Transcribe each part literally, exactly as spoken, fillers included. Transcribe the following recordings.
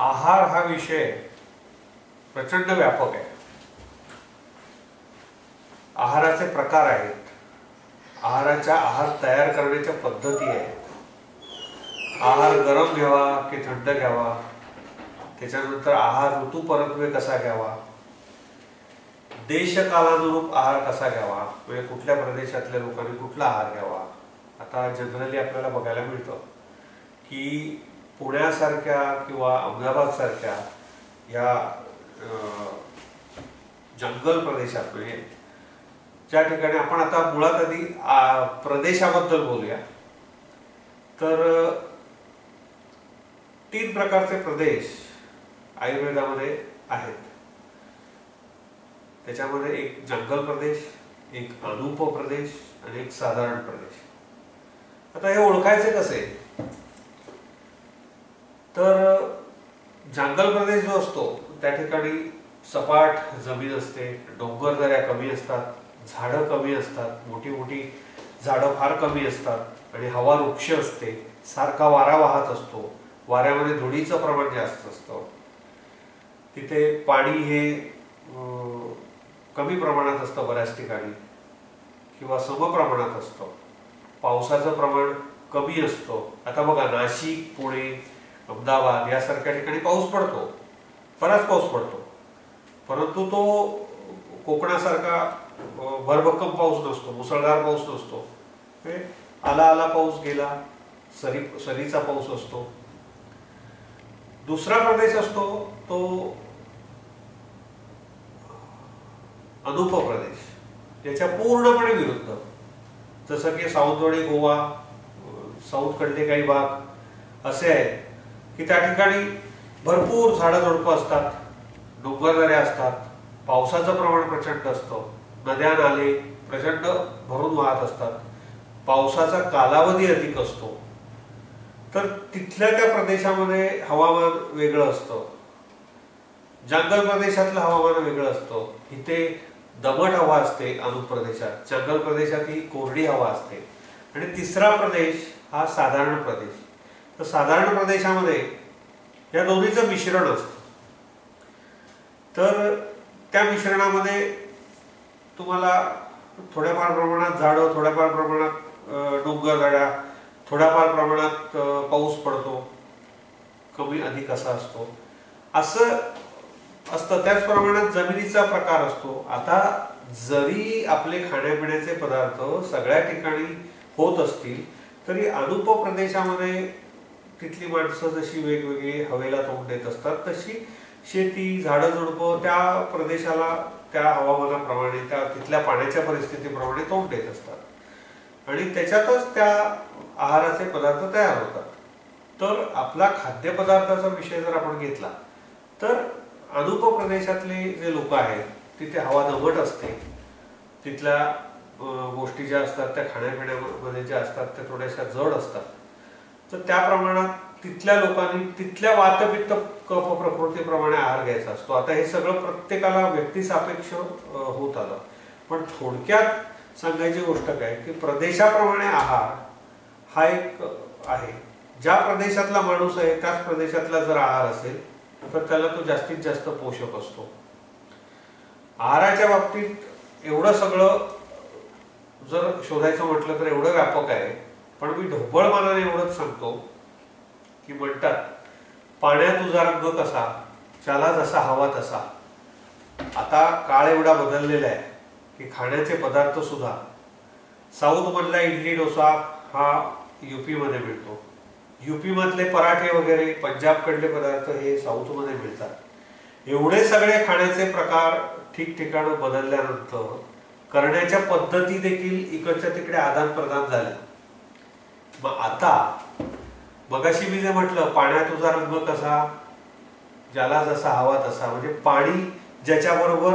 आहार हा विषय प्रचंड व्यापक आहे. आहाराचे प्रकार आहेत, आहाराच्या आहार तयार करण्याच्या पद्धती आहेत. आहार गरम घ्यावा की थंड घ्यावा, त्याच्यानंतर आहार ऋतू परत्वे कसा घ्यावा, देशकालानुरूप आहार कसा घ्यावा, म्हणजे कुठल्या प्रदेशातल्या लोकांनी कुठला आहार घ्यावा. आता जनरली आपल्याला बघायला मिळतं की पुण्यासारख्या किंवा अहमदाबाद सारख्या या जंगल प्रदेशात, म्हणजे ज्या ठिकाणी आपण आता मुळात आधी प्रदेशाबद्दल बोलूया. तर तीन प्रकारचे प्रदेश आयुर्वेदामध्ये आहेत. त्याच्यामध्ये एक जंगल प्रदेश, एक अनुप प्रदेश आणि एक साधारण प्रदेश. आता हे ओळखायचे कसे? तर जंगल प्रदेश जो असतो त्या ठिकाणी सपाट जमीन असते, डोंगर दऱ्या कमी असतात, झाडं कमी असतात, मोठी मोठी झाडं फार कमी असतात आणि हवा वृक्ष असते, सारखा वारा वाहत असतो, वाऱ्यामध्ये धुळीचं प्रमाण जास्त असतं. तिथे पाणी हे कमी प्रमाणात असतं बऱ्याच ठिकाणी किंवा समप्रमाणात असतं. पावसाचं प्रमाण कमी असतं. आता बघा, नाशिक, पुणे, अहमदाबाद यासारख्या ठिकाणी पाऊस पडतो, बराच पाऊस पडतो, परंतु तो कोकणासारखा भरभक्कम पाऊस नसतो, मुसळधार पाऊस नसतो. आला आला पाऊस गेला, सरी सरीचा पाऊस असतो. दुसरा प्रदेश असतो तो अनुप प्रदेश, ज्याच्या पूर्णपणे विरुद्ध, जसं की सावंतवाडी, गोवा, साऊथ कडले काही भाग असे आहेत की त्या ठिकाणी भरपूर झाडं झुडपं असतात, डोंगरदऱ्या असतात, पावसाचं प्रमाण प्रचंड असतं, नद्या नाले प्रचंड भरून वाहत असतात, पावसाचा कालावधी अधिक असतो. तर तिथल्या त्या प्रदेशामध्ये हवामान वेगळं असतं, जंगल प्रदेशातलं हवामान वेगळं असतं. इथे दमट हवा असते अनुप प्रदेशात, जंगल प्रदेशात ही कोरडी हवा असते. आणि तिसरा प्रदेश हा साधारण प्रदेश. तर साधारण प्रदेशामध्ये या दोन्हीचं मिश्रण असतं. तर त्या मिश्रणामध्ये तुम्हाला थोड्याफार प्रमाणात झाडं, थोड्याफार प्रमाणात डोंगरदऱ्या, थोड्याफार प्रमाणात पाऊस पडतो, कमी अधिक असा असतो, असं असतं. त्याच प्रमाणात जमिनीचा प्रकार असतो. आता जरी आपले खाण्यापिण्याचे पदार्थ सगळ्या ठिकाणी होत असतील तरी अनुप प्रदेशामध्ये तिथली माणसं जशी वेगवेगळी हवेला तोंड देत असतात, तशी शेती, झाडं झुडपं त्या प्रदेशाला, त्या हवामानाप्रमाणे, त्या तिथल्या पाण्याच्या परिस्थितीप्रमाणे तोंड देत असतात आणि त्याच्यातच त्या आहाराचे पदार्थ तयार होतात. तर आपला खाद्यपदार्थाचा विषय जर आपण घेतला तर अनुप प्रदेशातले जे लोक आहेत तिथे हवा दमट असते, तिथल्या गोष्टी ज्या असतात त्या खाण्यापिण्यामध्ये ज्या असतात त्या थोड्याशा जड असतात. तर त्या प्रमाणात तिथल्या लोकांनी तिथल्या वातपित्त कफ प्रकृतीप्रमाणे आहार घ्यायचा असतो. आता हे सगळं प्रत्येकाला व्यक्तिसापेक्ष होत आलं, पण थोडक्यात सांगायची गोष्ट काय की प्रदेशाप्रमाणे आहार हा एक आहे. ज्या प्रदेशातला माणूस आहे त्याच प्रदेशातला जर आहार असेल तर त्याला तो जास्तीत जास्त पोषक असतो. आहाराच्या बाबतीत एवढं सगळं जर शोधायचं म्हटलं तर एवढं व्यापक आहे. पण मी ढोबळ मानाने एवढंच सांगतो की म्हणतात, पाण्यात तुझा रंग कसा, त्याला जसा हवा तसा. आता काळ एवढा बदललेला आहे की खाण्याचे पदार्थ सुद्धा, साऊथ मधला इडली डोसा हा युपी मध्ये मिळतो, युपी मधले पराठे वगैरे, पंजाबकडले पदार्थ हे साऊथ मध्ये मिळतात. एवढे सगळे खाण्याचे प्रकार ठिकठिकाणी बदलल्यानंतर करण्याच्या पद्धती देखील इकडच्या तिकडे आदान प्रदान झाल्या. मग आता मगाशी मी जे म्हटलं, पाण्यात तुझा रंग कसा, ज्याला जसा हवा तसा, म्हणजे पाणी ज्याच्याबरोबर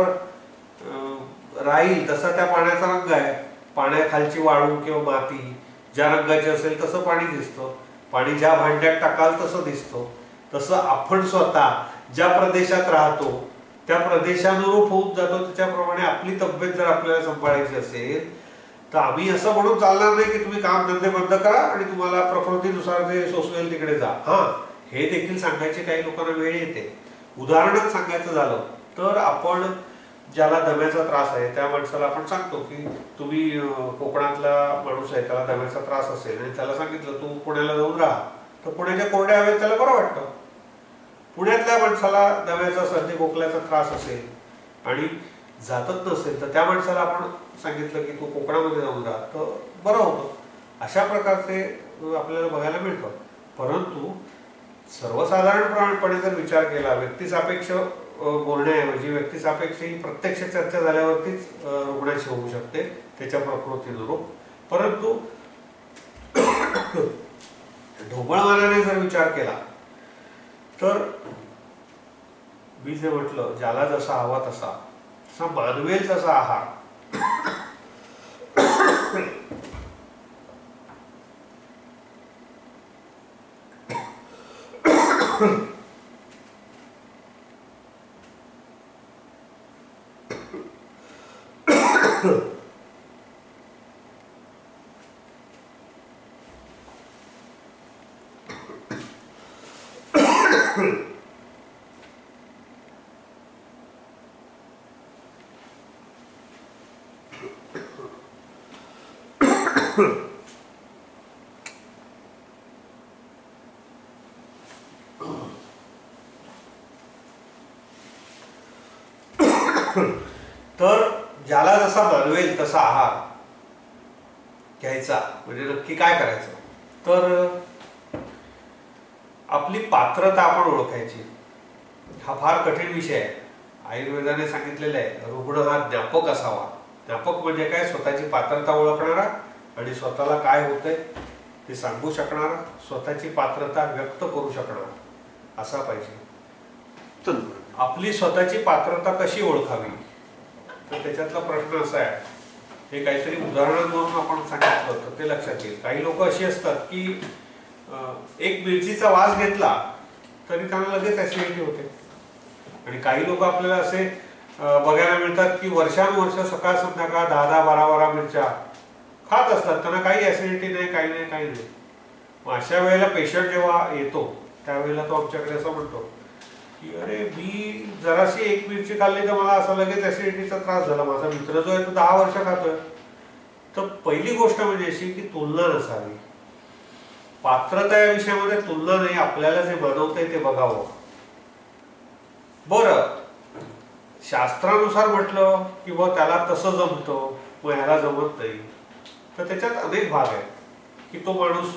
राहील तसा त्या पाण्याचा रंग आहे. पाण्याखालची वाळू किंवा माती ज्या रंगाची असेल तसं पाणी दिसतं, पाणी ज्या भांड्यात टाकाल तसं दिसतं. तसं आपण स्वतः ज्या प्रदेशात राहतो त्या प्रदेशानुरूप होऊन जातो. त्याच्याप्रमाणे आपली तब्येत जर आपल्याला सांभाळायची असेल तर आम्ही असं म्हणून चालणार नाही की तुम्ही काम धंदे बंद करा आणि तुम्हाला प्रकृतीनुसार जे सोसवेल तिकडे जा. हा, हे देखील सांगायचे काही लोकांना वेळ येते. उदाहरणात सांगायचं झालं तर आपण ज्याला दम्याचा त्रास आहे त्या माणसाला आपण सांगतो की तुम्ही कोकणातला माणूस आहे, त्याला दम्याचा त्रास असेल आणि त्याला सांगितलं तू पुण्याला जाऊन राहा, तर पुण्याच्या कोरड्या हवेत त्याला बरं वाटतं. पुण्यातल्या माणसाला दम्याचा सर्दी खोकल्याचा त्रास असेल आणि जातच नसेल तर त्या माणसाला आपण सांगितलं की तू कोकणामध्ये जाऊन राहा तर बरं होतं. अशा प्रकारचे आपल्याला बघायला मिळतं. परंतु सर्वसाधारणपणे जर विचार केला, व्यक्तिसापेक्ष बोलण्याऐवजी व्यक्तिसापेक्ष ही प्रत्यक्ष चर्चा झाल्यावरतीच रुग्णाची होऊ शकते त्याच्या प्रकृतीनुरूप. परंतु ढोबळमानाने जर विचार केला तर मी जे म्हटलं, ज्याला जसा हवा तसा तसा मानवेल तसा आहार तर ज्याला जसा मानवेल तसा आहार घ्यायचा. म्हणजे नक्की काय करायचं तर आपली पात्रता आपण ओळखायची. हा फार कठीण विषय आहे. आयुर्वेदाने सांगितलेलं आहे रुग्ण हा ज्ञापक असावा. ज्ञापक म्हणजे काय? स्वतःची पात्रता ओळखणारा आणि स्वतःला काय होतंय ते सांगू शकणारा, स्वतःची पात्रता व्यक्त करू शकणारा असा पाहिजे. तर आपली स्वतःची पात्रता कशी ओळखावी तर त्याच्यातला प्रश्न असा आहे, हे काहीतरी उदाहरणांवरून आपण सांगितलं होतं ते लक्षात येईल. काही लोक अशी असतात की एक मिरचीचा वास घेतला तरी त्यांना लगेच ऍसिडिटी होते. आणि काही लोक आपल्याला असे बघायला मिळतात की वर्षानुवर्ष सकाळ संध्याकाळ दहा दहा बारा बारा मिरच्या खात असतात, त्यांना काही ऍसिडिटी नाही, काही नाही, काही नाही. मग अशा वेळेला पेशंट जेव्हा येतो त्यावेळेला तो आमच्याकडे असं म्हणतो की अरे मी जराशी एक मिरची खाल्ली तर मला असा लगेच ऍसिडिटीचा त्रास झाला. माझा मित्र जो आहे तो दहा वर्ष खातोय. तर पहिली गोष्ट म्हणजे अशी की तुलना नसावी. पात्रता या विषयामध्ये तुलना नाही, आपल्याला जे बनवतंय ते बघावं. बरं, शास्त्रानुसार म्हटलं किंवा त्याला तसं जमतं व ह्याला जमत नाही तर त्याच्यात अनेक भाग आहेत की तो माणूस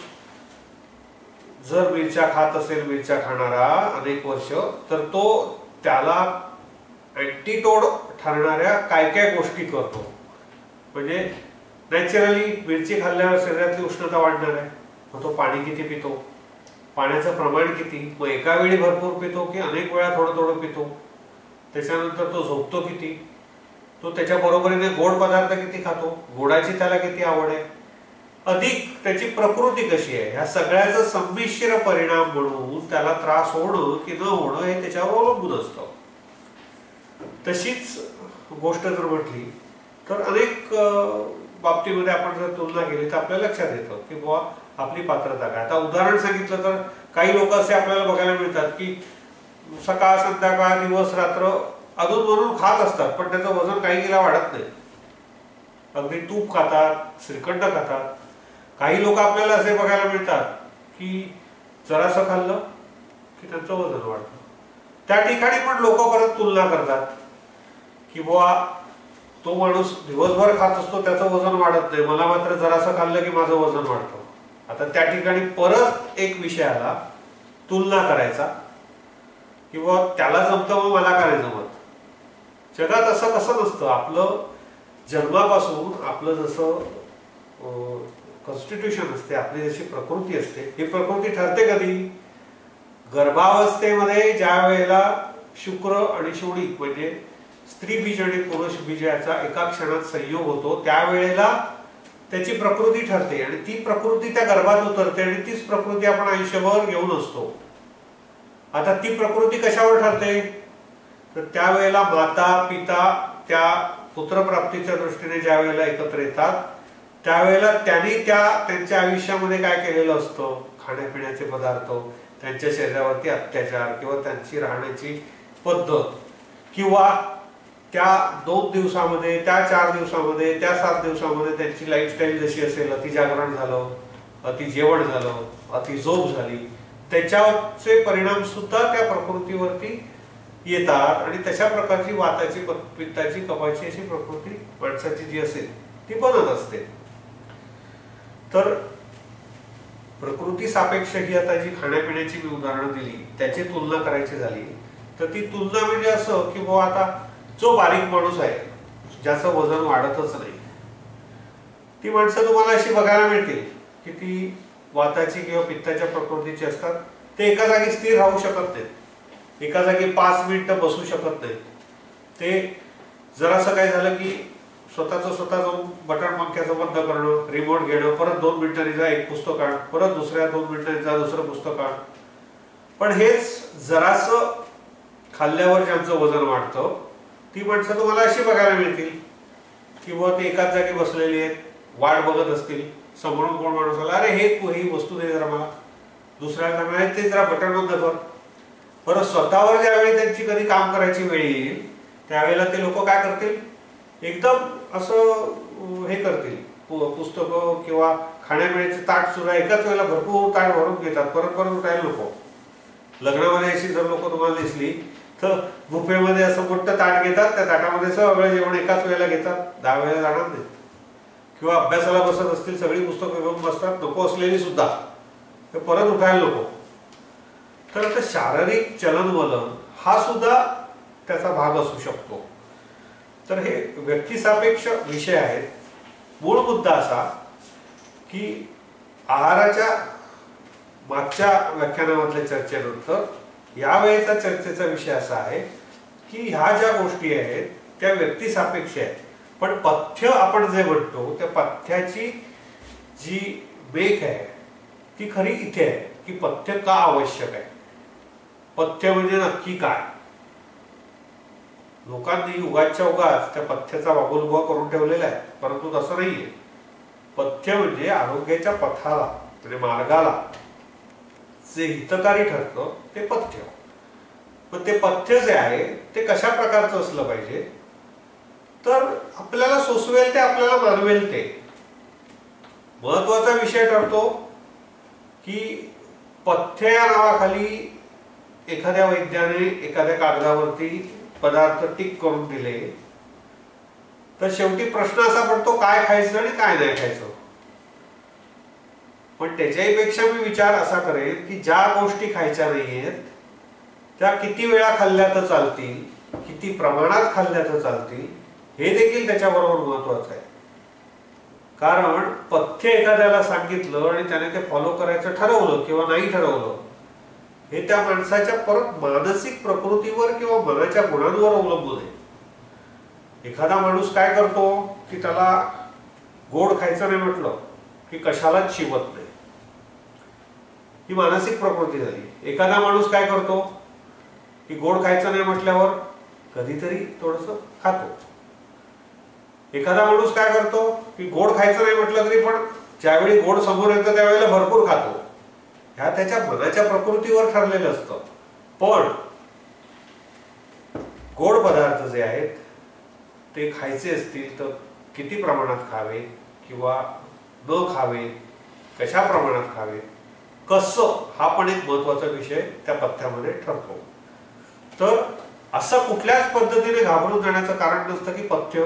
जर मिरच्या खात असेल, मिरच्या खाणारा अनेक वर्ष, तर तो त्याला अँटीटोड ठरणाऱ्या काय काय गोष्टी करतो. म्हणजे नॅचरली मिरची खाल्ल्यावर शरीरातली उष्णता वाढणार आहे, मग तो पाणी किती पितो, पाण्याचं प्रमाण किती, मग एका वेळी भरपूर पितो की अनेक वेळा थोडं थोडं पितो, त्याच्यानंतर तो झोपतो किती, तो त्याच्या बरोबरीने गोड पदार्थ किती खातो, गोडाची त्याला किती आवड आहे, अधिक त्याची प्रकृती कशी आहे, ह्या सगळ्याचा संमिश्र परिणाम म्हणून त्याला त्रास होणं की न होणं हे त्याच्यावर अवलंबून असतं. तशीच गोष्ट जर म्हटली तर अनेक बाबतीमध्ये आपण जर तुलना केली तर आपल्याला लक्षात येतं की बुवा आपली पात्रता काय. आता उदाहरण सांगितलं तर काही लोक असे आपल्याला बघायला मिळतात की सकाळ संध्याकाळ दिवस रात्र अधून मधून खात असतात पण त्याचं वजन काही गेला वाढत नाही. अगदी तूप खातात, श्रीखंड खातात. काही लोक आपल्याला असे बघायला मिळतात की जरासं खाल्लं की त्यांचं वजन वाढतं. त्या ठिकाणी पण लोक परत तुलना करतात की बुवा तो माणूस दिवसभर खात असतो त्याचं वजन वाढत नाही, मला मात्र जरासं खाल्लं की माझं वजन वाढतं. आता त्या ठिकाणी परत एक विषय आला तुलना करायचा किंवा त्याला जमतं मग मला काय जमत. जगात असं कसं नसतं. आपलं जन्मापासून आपलं जसं कॉन्स्टिट्यूशन असते, आपली जशी प्रकृती असते, ही प्रकृती ठरते कधी? गर्भावस्थेमध्ये ज्या वेळेला शुक्र आणि शोणिक म्हणजे स्त्री बीज आणि पुरुष बीज याचा एका क्षणात संयोग होतो त्यावेळेला त्याची प्रकृती ठरते आणि ती प्रकृती त्या गर्भात उतरते आणि तीच प्रकृती आपण आयुष्यभर घेऊन असतो. आता ती प्रकृती कशावर ठरते तर त्यावेळेला माता पिता त्या पुत्रप्राप्तीच्या दृष्टीने ज्या वेळेला एकत्र येतात त्यावेळेला त्यांनी त्या त्यांच्या आयुष्यामध्ये काय केलेलं असतं, खाण्यापिण्याचे पदार्थ, त्यांच्या शरीरावरती अत्याचार किंवा त्यांची राहण्याची पद्धत किंवा त्या दोन दिवसामध्ये, त्या चार दिवसामध्ये, त्या सात दिवसामध्ये त्यांची लाईफस्टाईल जशी असेल, अति जागरण झालं, अति जेवण झालं, अति झोप झाली, त्याच्याचे परिणाम सुद्धा त्या प्रकृतीवरती येतात आणि तशा प्रकारची वाताची, पित्ताची, कफाची अशी प्रकृती माणसाची जी असेल ती बनत असते. तर प्रकृती सापेक्ष ही आता जी खाण्यापिण्याची मी उदाहरणं दिली त्याची तुलना करायची झाली तर ती तुलना म्हणजे असं की बाबा आता जो बारीक माणूस आहे ज्याचं वजन वाढतच नाही, ती माणसं तुम्हाला अशी बघायला मिळतील की ती वाताची किंवा पित्ताच्या प्रकृतीची असतात. ते एका जागी स्थिर राहू शकत नाहीत, एका जागी पाच मिनिटं बसू शकत नाहीत. ते जरासं काय झालं की स्वतःचं स्वतः जाऊन बटन पंख्याचं बंद करणं, रिमोट घेणं, परत दोन मिनिटांनी जा एक पुस्तक आण, परत दुसऱ्या दोन मिनिटांनी जा दुसरं पुस्तक आण. पण हेच जरासं खाल्ल्यावर ज्यांचं वजन वाढतं ती माणसं तुम्हाला अशी बघायला मिळतील की बुवा ते एकाच जागी बसलेली आहेत, वाट बघत असतील, समोरून कोण माणूस आला, अरे हे तू ही वस्तू दे जरा मला, दुसऱ्याला सांगणार ते जरा बटन बंद कर. परत स्वतःवर ज्यावेळी त्यांची कधी काम करायची वेळ येईल त्यावेळेला ते लोक काय करतील, एकदम असं हे करतील, पुस्तकं किंवा खाण्यापिण्याचे ताट सुद्धा एकाच वेळेला भरपूर ताट भरून घेतात, परत परत उठायला नको. लग्नामध्ये अशी जर लोक तुम्हाला दिसली तर बुफेमध्ये असं मोठं ताट घेतात, त्या ताटामध्ये सगळं जेवण एकाच वेळेला घेतात, दहा वेळेला जाणार नाहीत. किंवा अभ्यासाला बसत असतील, सगळी पुस्तकं घेऊन बसतात, नको असलेली सुद्धा, ते परत उठायला नको. तर आता शारीरिक चलनवलन हा सुद्धा त्याचा भाग असू शकतो. तर हे व्यक्तिसापेक्ष विषय आहेत. मूळ मुद्दा असा की आहाराच्या मागच्या व्याख्यानामधल्या चर्चेनंतर यावेळेचा चर्चेचा विषय असा आहे की ह्या ज्या गोष्टी आहेत त्या व्यक्तिसापेक्ष आहेत, पण पथ्य आपण जे म्हणतो त्या पथ्याची जी बेक आहे ती खरी इथे आहे की पथ्य का आवश्यक आहे. पथ्य म्हणजे नक्की काय. लोकांनी उगाच्या उगाच त्या पथ्याचा वागोलुगा करून ठेवलेला आहे, परंतु तसं नाहीये. पथ्य म्हणजे आरोग्याच्या पथाला म्हणजे मार्गाला जे हितकारी ठरतं ते पथ्य. पण ते पथ्य जे आहे ते कशा प्रकारचं असलं पाहिजे, तर आपल्याला सोसवेल ते, आपल्याला मानवेल ते. महत्वाचा विषय ठरतो की पथ्य या नावाखाली एखाद्या वैद्याने एखाद्या कागदावरती पदार्थ टिक करून दिले तर शेवटी प्रश्न असा पडतो काय खायचं आणि काय नाही खायचं. पण त्याच्याही पेक्षा मी विचार असा करेन की ज्या गोष्टी खायच्या नाहीयेत त्या किती वेळा खाल्ल्या तर चालतील, किती प्रमाणात खाल्ल्या तर चालतील, हे देखील त्याच्याबरोबर महत्वाचं आहे. कारण पथ्य एखाद्याला सांगितलं आणि त्याने ते फॉलो करायचं ठरवलं किंवा नाही ठरवलं हे त्या माणसाच्या परत मानसिक प्रकृतीवर किंवा मनाच्या गुणांवर अवलंबून आहे. एखादा माणूस काय करतो की त्याला गोड खायचं नाही म्हटलं की कशालाच शिवत नाही, ही मानसिक प्रकृती झाली. एखादा माणूस काय करतो की गोड खायचं नाही म्हटल्यावर कधीतरी थोडंसं खातो. एखादा माणूस काय करतो की गोड खायचं नाही म्हटलं तरी पण ज्यावेळी गोड समोर येतं त्यावेळेला भरपूर खातो. ह्या त्याच्या मनाच्या प्रकृतीवर ठरलेलं असतं. पण गोड पदार्थ जे आहेत ते खायचे असतील तर किती प्रमाणात खावे किंवा न खावे, कशा प्रमाणात खावे, कसं, हा पण एक महत्वाचा विषय त्या पथ्यामध्ये ठरतो. तर असं कुठल्याच पद्धतीने घाबरून जाण्याचं कारण नसतं की पथ्य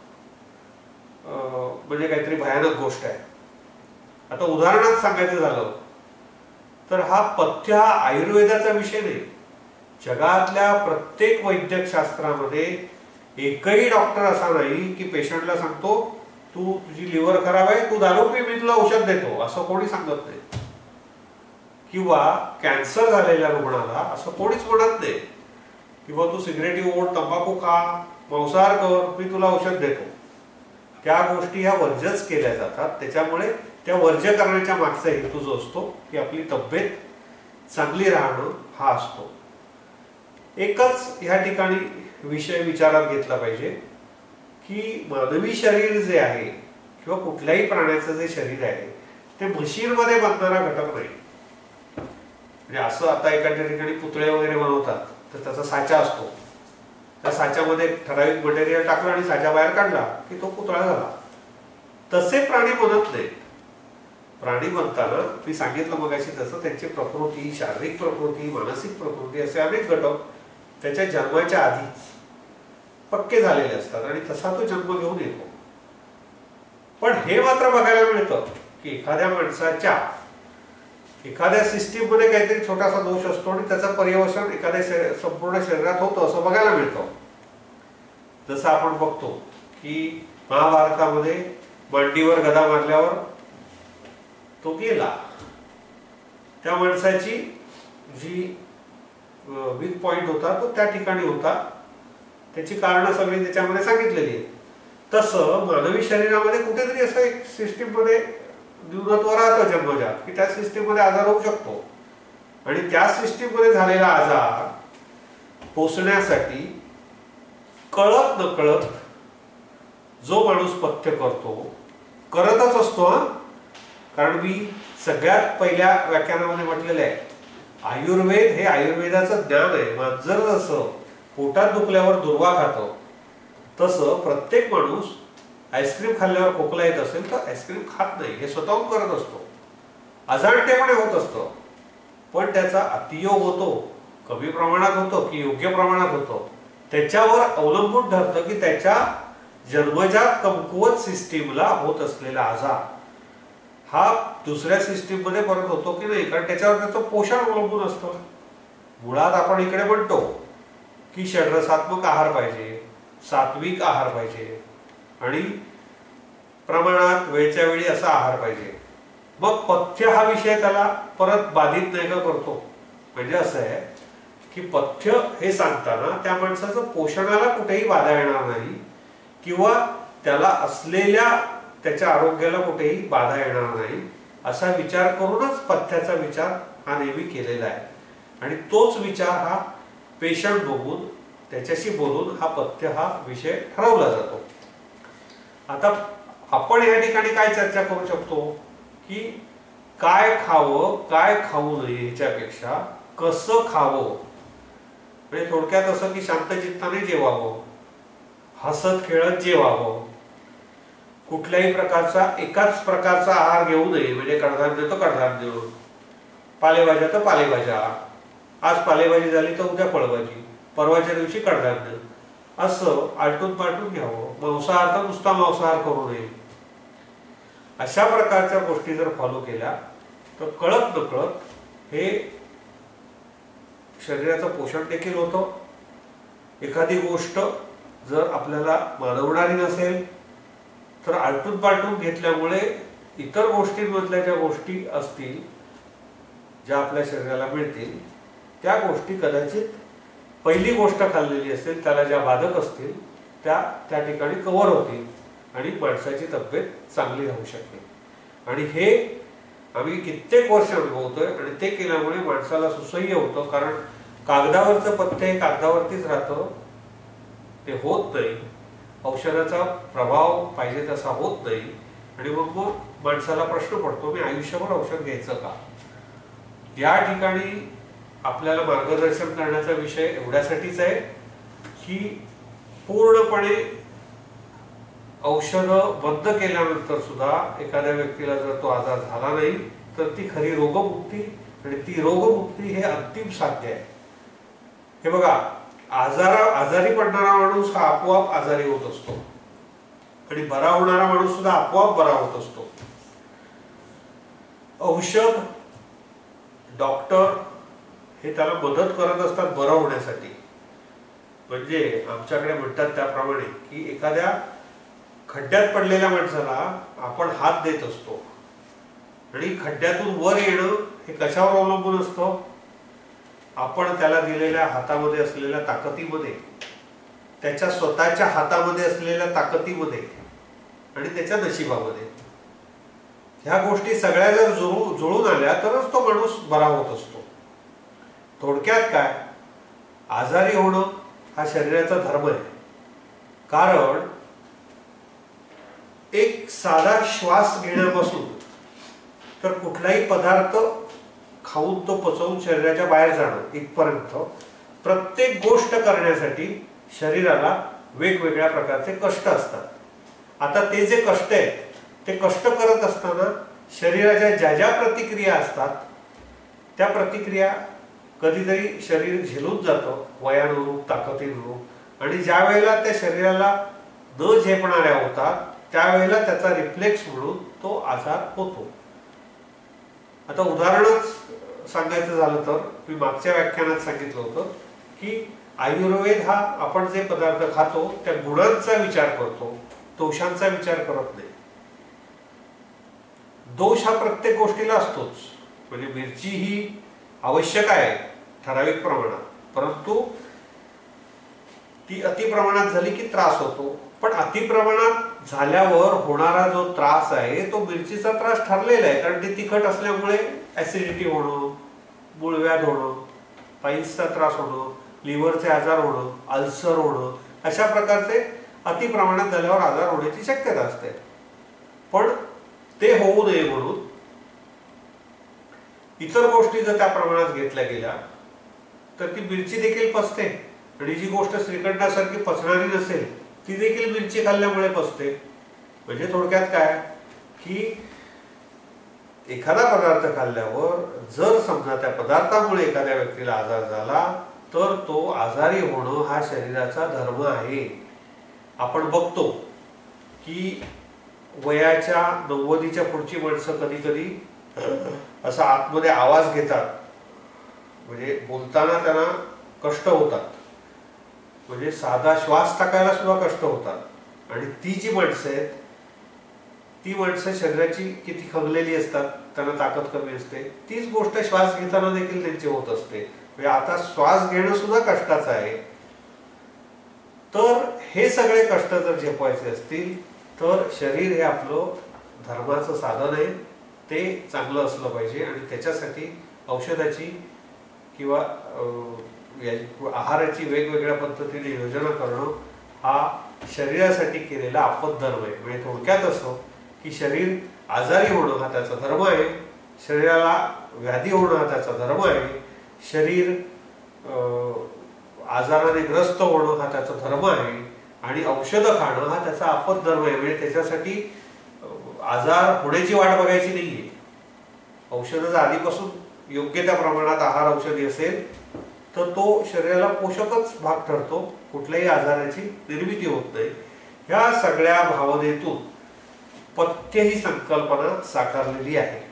म्हणजे काहीतरी भयानक गोष्ट आहे. आता उदाहरणात सांगायचं झालं तर हा पथ्य हा आयुर्वेदाचा विषय नाही. जगातल्या प्रत्येक वैद्यक शास्त्रामध्ये एकही डॉक्टर असा नाही की पेशंटला सांगतो तू तुझी लिव्हर खराब आहे, तू दारू पी, मी तुला औषध देतो, असं कोणी सांगत नाही. किंवा कॅन्सर झालेल्या रुग्णाला असं कोणीच म्हणत नाही किंवा तू सिगरेटी ओढ, तंबाखू खा, मांसाहार कर, मी तुला औषध देतो. त्या गोष्टी ह्या वर्जच केल्या जातात. त्याच्यामुळे त्या वर्ज्य करण्याच्या मागचा हेतू जो असतो की आपली तब्येत चांगली राहणं हा असतो. एकच ह्या ठिकाणी विषय विचारात घेतला पाहिजे की मानवी शरीर जे आहे किंवा कुठल्याही प्राण्याचं जे शरीर आहे ते मशीनमध्ये बनणारा घटक नाही. म्हणजे असं आता एखाद्या ठिकाणी पुतळे वगैरे बनवतात तर त्याचा साचा असतो, त्या साच्यामध्ये ठराविक मटेरियल टाकलं आणि साचा बाहेर काढला की तो पुतळा झाला. तसे प्राणी बनत नाहीत. प्राणी बनताना मी सांगितलं मगाशी तसं त्यांची प्रकृती, शारीरिक प्रकृती, मानसिक प्रकृती असे अनेक घटक त्याच्या जन्माच्या आधीच पक्के झालेले असतात आणि तसा तो जन्म घेऊन येतो. पण हे मात्र बघायला मिळतं की एखाद्या माणसाच्या एखाद्या सिस्टीम मध्ये काहीतरी छोटासा दोष असतो आणि त्याचं पर्यवसन एखाद्या संपूर्ण शरीरात होतं असं बघायला मिळतं. जसं आपण बघतो की महाभारतामध्ये मांडीवर गदा मारल्यावर तो गेला. त्या माणसाची जी वीक पॉइंट होता तो त्या ठिकाणी होता, त्याची कारणं सगळी त्याच्यामध्ये सांगितलेली आहेत. तसं मानवी शरीरामध्ये कुठेतरी असं एक सिस्टीम मध्ये न्यूनत्व राहतं जन्मजात की त्या सिस्टीम मध्ये आजार होऊ शकतो आणि त्या सिस्टीम मध्ये झालेला आजार पोचण्यासाठी कळत नकळत जो माणूस पथ्य करतो करतच असतो. हा कारण मी सगळ्यात पहिल्या व्याख्यानामध्ये म्हटलेलं आहे आयुर्वेद हे आयुर्वेदाचं ज्ञान आहे. मांजर जसं पोटात दुखल्यावर दुर्वा खातो तसं प्रत्येक माणूस आईस्क्रीम खाल्ल्यावर खोकला येत असेल तर आईस्क्रीम खात नाही, हे स्वतःहून करत असतो. अजाणतेपणे होत असतं, पण त्याचा अतियोग होतो, कमी प्रमाणात होतो की योग्य प्रमाणात होतो त्याच्यावर अवलंबून ठरतं की त्याच्या जन्मजात कमकुवत सिस्टीमला होत असलेला आजार हा दुसऱ्या सिस्टीम मध्ये परत होतो की नाही, कारण त्याच्यावर त्याचं पोषण अवलंबून असतं. मुळात आपण इकडे म्हणतो की षड्रसात्मक आहार पाहिजे, सात्विक आहार पाहिजे आणि प्रमाणात वेळच्या वेळी असा आहार पाहिजे. मग पथ्य हा विषय त्याला परत बाधित नाही का करतो. म्हणजे असं आहे की पथ्य हे सांगताना त्या माणसाचं पोषणाला कुठेही बाधा येणार नाही किंवा त्याला असलेल्या त्याच्या आरोग्याला कुठेही बाधा येणार नाही असा विचार करूनच पथ्याचा विचार हा नेहमी केलेला आहे. आणि तोच विचार हा पेशंट बघून त्याच्याशी बोलून हा पथ्य हा विषय ठरवला जातो. आता आपण या ठिकाणी काय चर्चा करू शकतो की काय खावं काय खाऊ नये याच्यापेक्षा कसं खावं. म्हणजे थोडक्यात असं की शांत चित्ताने जेवावं, हसत खेळत जेवावं, कुठल्याही प्रकारचा एकाच प्रकारचा आहार घेऊ नये. म्हणजे कडधान्य तर कडधान्य, पालेभाज्या तर पालेभाज्या, आज पालेभाजी झाली तर उद्या फळभाजी, परवाच्या दिवशी कडधान्य, असं आलटून पालटून घ्यावं. मांसाहार तर नुसता मांसाहार करू नये. अशा प्रकारच्या गोष्टी जर फॉलो केल्या तर कळत नकळत हे शरीराचं पोषण देखील होतं. एखादी गोष्ट जर आपल्याला मानवणारी नसेल तर आलटून पालटून घेतल्यामुळे इतर गोष्टींमधल्या ज्या गोष्टी असतील ज्या आपल्या शरीराला मिळतील त्या गोष्टी कदाचित पहिली गोष्ट खाल्लेली असेल त्याला ज्या बाधक असतील त्या त्या ठिकाणी कव्हर होतील आणि माणसाची तब्येत चांगली राहू शकेल. आणि हे आम्ही कित्येक वर्ष अनुभवतोय आणि ते केल्यामुळे माणसाला सुसह्य होतं. कारण कागदावरचं पथ्य हे कागदावरतीच राहतं, ते होत नाही. औषधाचा प्रभाव पाहिजे तसा होत नाही आणि मग मग माणसाला प्रश्न पडतो मी आयुष्यभर औषध घ्यायचं का. या ठिकाणी आपल्याला मार्गदर्शन करण्याचा विषय एवढ्यासाठीच आहे की पूर्णपणे औषधं बंद केल्यानंतर सुद्धा एखाद्या व्यक्तीला जर तो आजार झाला नाही तर ती खरी रोगमुक्ती आणि ती रोगमुक्ती हे अंतिम साध्य आहे. हे बघा, आजारा आजारी पडणारा माणूस हा आपोआप आजारी होत असतो आणि बरा होणारा माणूस सुद्धा आपोआप बरा होत असतो. औषध, डॉक्टर हे त्याला मदत करत असतात बरं होण्यासाठी. म्हणजे आमच्याकडे म्हणतात त्याप्रमाणे की एखाद्या खड्ड्यात पडलेल्या माणसाला आपण हात देत असतो आणि खड्ड्यातून वर येणं हे कशावर अवलंबून असतं. आपण त्याला दिलेल्या हातामध्ये असलेल्या ताकदीमध्ये, त्याच्या स्वतःच्या हातामध्ये असलेल्या ताकदीमध्ये आणि त्याच्या नशिबामध्ये, ह्या गोष्टी सगळ्या जर जुळून जुळून आल्या तरच तो माणूस बरा होत असतो. थोडक्यात काय, आजारी होणं हा शरीराचा धर्म आहे. कारण एक साधा श्वास घेण्यापासून तर कुठलाही पदार्थ खाऊन तो पचवून शरीराच्या बाहेर जाणं इथपर्यंत प्रत्येक गोष्ट करण्यासाठी शरीराला वेगवेगळ्या प्रकारचे कष्ट असतात. आता ते जे कष्ट आहेत ते कष्ट करत असताना शरीराच्या ज्या ज्या प्रतिक्रिया असतात त्या प्रतिक्रिया कधीतरी शरीर झेलून जातं वयानुरूप ताकदीनुरूप, आणि ज्या वेळेला त्या शरीराला न झेपणाऱ्या होतात त्यावेळेला त्याचा रिफ्लेक्स म्हणून तो आजार होतो. आता उदाहरणच सांगायचं झालं तर मी मागच्या व्याख्यानात सांगितलं होतं की आयुर्वेद हा आपण जे पदार्थ खातो त्या गुणांचा विचार करतो, दोषांचा विचार करत नाही. दोष हा प्रत्येक गोष्टीला असतोच, म्हणजे मिरची ही आवश्यक आहे ठराविक प्रमाणात, परंतु ती अति प्रमाणात झाली की त्रास होतो. पण अति प्रमाणात झाल्यावर होणारा जो त्रास आहे तो मिरचीचा त्रास ठरलेला आहे, कारण ती तिखट असल्यामुळे ऍसिडिटी होणं, मूळव्याध होणं, पाईल्सचा त्रास होणं, लिव्हरचे आजार होणं, अल्सर होणं, अशा प्रकारचे अति प्रमाणात झाल्यावर आजार होण्याची शक्यता असते. पण ते होऊ नये म्हणून इतर गोष्टी जर त्या प्रमाणात घेतल्या गेल्या तर ती मिरची देखील पचते, आणि जी गोष्ट श्रीखंडासारखी पचणारी नसेल ती देखील मिरची खाल्ल्यामुळे पचते. म्हणजे थोडक्यात काय की एखादा पदार्थ खाल्ल्यावर जर समजा त्या पदार्थामुळे एखाद्या व्यक्तीला आजार झाला तर तो आजारी होणं हा शरीराचा धर्म आहे. आपण बघतो की वयाच्या नव्वदीच्या पुढची माणसं कधी कधी असा आतमध्ये आवाज घेतात, म्हणजे बोलताना त्यांना कष्ट होतात, म्हणजे साधा श्वास टाकायला सुद्धा कष्ट होतात. आणि ती जी माणसं आहेत ती माणसं शरीराची किती खगलेली असतात, त्यांना ताकद कमी असते. तीच गोष्ट श्वास घेताना देखील त्यांची होत असते. म्हणजे आता श्वास घेणं सुद्धा कष्टाचं आहे. तर हे सगळे कष्ट जर झेपायचे असतील तर शरीर हे आपलं धर्माचं साधन आहे, ते चांगलं असलं पाहिजे. आणि त्याच्यासाठी औषधाची किंवा आहाराची वेगवेगळ्या पद्धतीने योजना करणं हा शरीरासाठी केलेला आपद्धर्म आहे. म्हणजे थोडक्यात असं की शरीर आजारी होणं हा त्याचा धर्म आहे, शरीराला व्याधी होणं हा त्याचा धर्म आहे, शरीर आजाराने ग्रस्त होणं हा त्याचा धर्म आहे, आणि औषधं खाणं हा त्याचा आपद्धर्म आहे. म्हणजे त्याच्यासाठी आजार होण्याची वाट बघायची नाहीये. औषधं जर आधीपासून योग्य त्या प्रमाणात आहार औषधी असेल तर तो शरीराला पोषकच भाग ठरतो, कुठल्याही आजाराची निर्मिती होत नाही. ह्या सगळ्या भावनेतून पथ्य ही संकल्पना साकारलेली आहे.